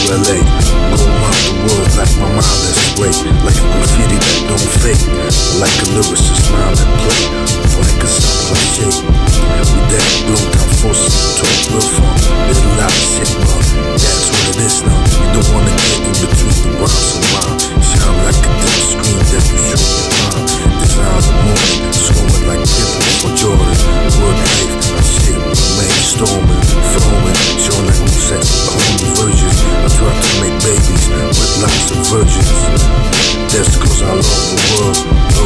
LA. Go around the world like my mind that's great. Like a graffiti that don't fade. Like a lyricist mind that play. Like a sound like shake. We that blown down forces to talk real fun. Little loud shit, but that's what it is now. You don't wanna get in between the rhymes and rhyme. Shine like a dim screen that you show your mind. Design the moment, slowing like people for Jordan. Word life, I shit, remain storming, flowing, showing like we sex, holy virgins. I try to make babies with lots of virgins. That's cause I love the world,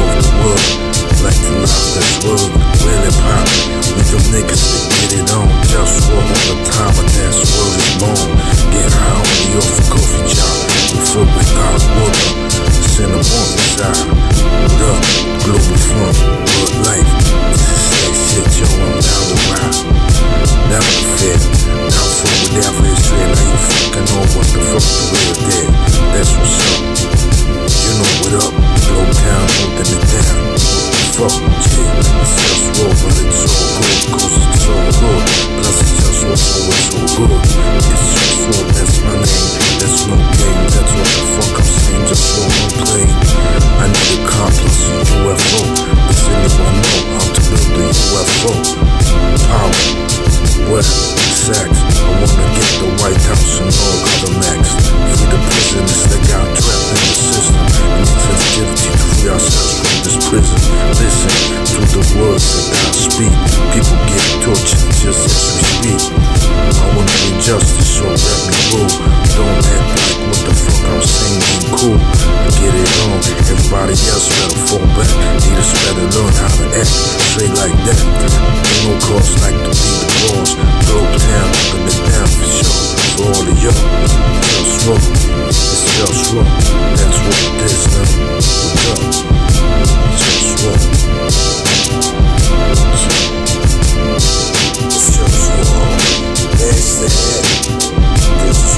like the life that's world, really pop. We them niggas that get it on, JustWar all the time, and that's word is long. Get high on the off-coffee job, we fill with God's water, send them on the side. What up, Globalfirm, world life, this is sex shit, yo, I'm down the ride. Never fear, down for whatever it's real, now you fucking know what the fuck the real did. That's what's up, you know what up, Glow Town, holding it down. Fuck, yeah, it's JustWar, but it's all good, cause it's all good. Plus it's JustWar, so it's all good. It's JustWar, that's my name, that's no game. That's what the fuck I'm saying, JustWar, no play. I need a car plus a UFO. Does anyone know how to build a UFO? Power, what, sex. I wanna get the White House and all other max. Free the prisoners that got trapped in the system. We need sensitivity to free ourselves from this prison. Listen to the words that I speak. People get tortured just as we speak. I wanna be justice, so let me rule. Don't act like what the fuck I'm saying ain't cool. Get it on, everybody else better fall back. Haters better learn how to act, straight like that. Ain't no cause like to be the boss. Globe town, open it down for sure. For all of y'all, JustWar, it's JustWar. That's what it is now. What's up? JustWar. It's JustWar. That's the head. It's